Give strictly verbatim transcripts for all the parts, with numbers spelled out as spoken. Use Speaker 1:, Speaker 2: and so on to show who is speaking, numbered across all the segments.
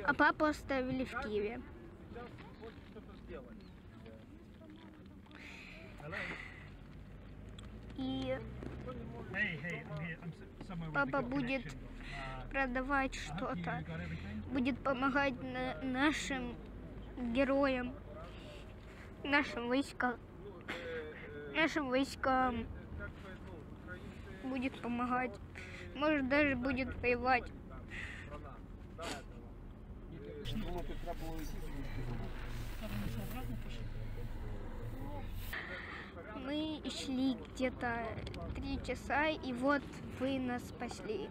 Speaker 1: а папу оставили в Киеве. И папа будет продавать что-то, будет помогать на нашим героям, нашим войскам, нашим войскам будет помогать, может даже будет воевать. Мы шли где-то три часа, и вот вы нас спасли.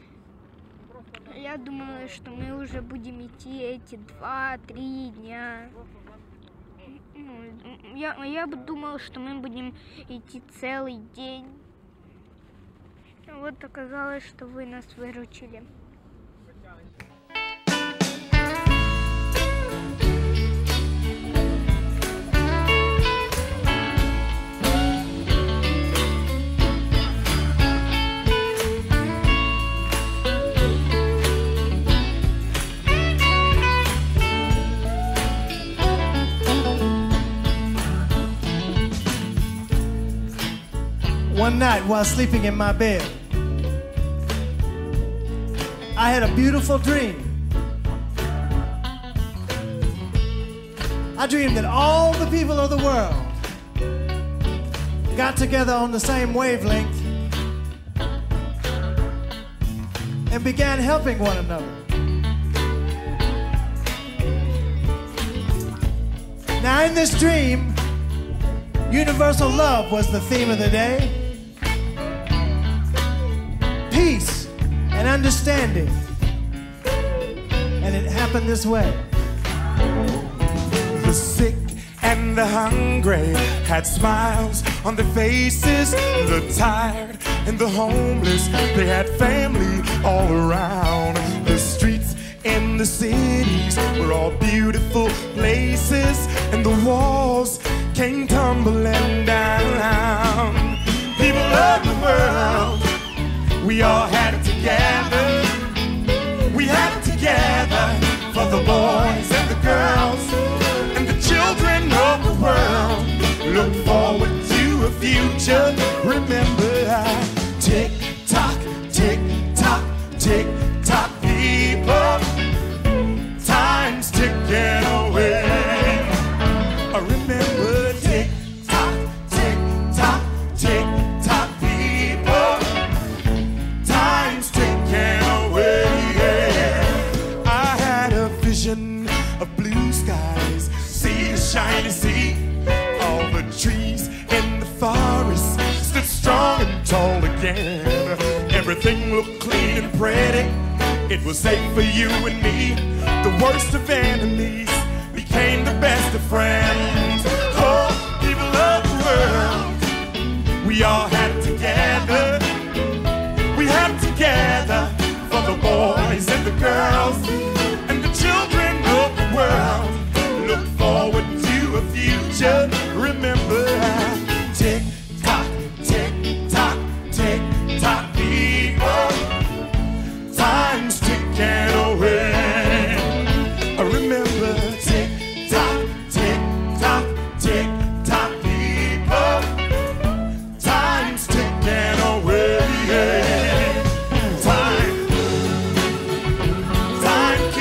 Speaker 1: Я думала, что мы уже будем идти эти два-три дня. Я, я бы думала, что мы будем идти целый день. Вот оказалось, что вы нас выручили.
Speaker 2: One night while sleeping in my bed, I had a beautiful dream. I dreamed that all the people of the world got together on the same wavelength and began helping one another. Now in this dream, universal love was the theme of the day. Peace and understanding. And it happened this way.
Speaker 3: The sick and the hungry had smiles on their faces. The tired and the homeless, they had family all around. The streets in the cities were all beautiful places, and the walls came tumbling down. People of the world, we all had it together. We had it together for the boys and the girls and the children of the world. Look forward to a future. Remember, tick tock, tick tock, tick tock, people. Time's ticking away. Remember, tick tock, tick tock, tick tock, people. Time's ticking away. I had a vision of blue skies, see a shiny sea. All the trees in the forest stood strong and tall again. Everything looked clean and pretty. It was safe for you and me. The worst of enemies became the best of friends. Oh, people of the world, we all had it together. We had it together for the boys and the girls and the children of the world. Look forward to a future. Remember, tick tock, tick tock, tick tock, people. Time's ticking away. Remember, tick tock, tick tock, tick tock, people. Time's ticking away. Time, time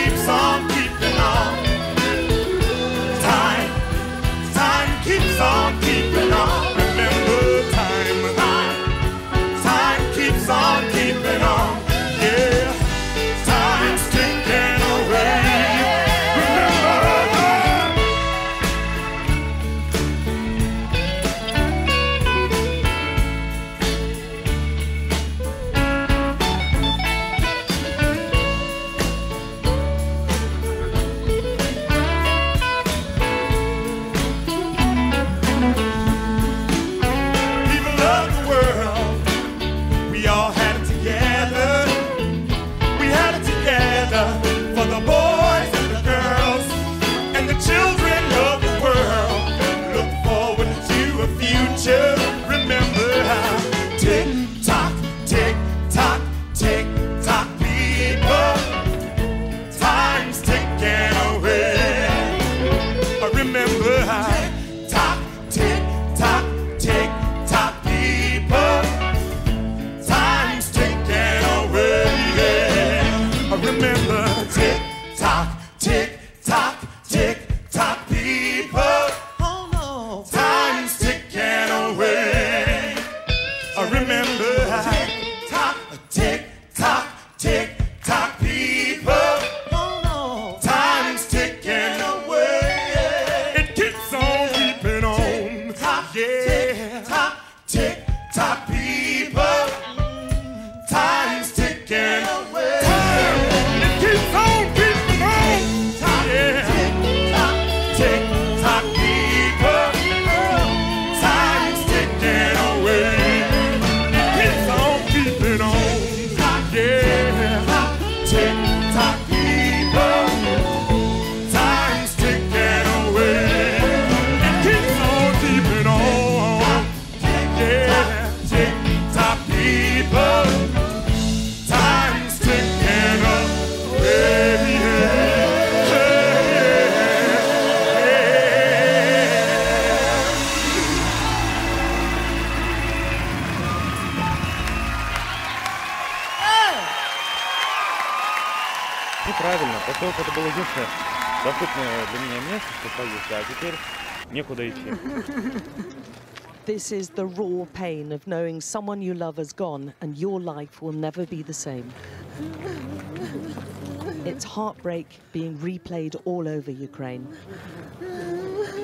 Speaker 4: правильно, поселок это было единственное доступное для меня место, чтобы поесть, а теперь некуда идти.
Speaker 5: This is the raw pain of knowing someone you love has gone and your life will never be the same. It's heartbreak being replayed all over Ukraine.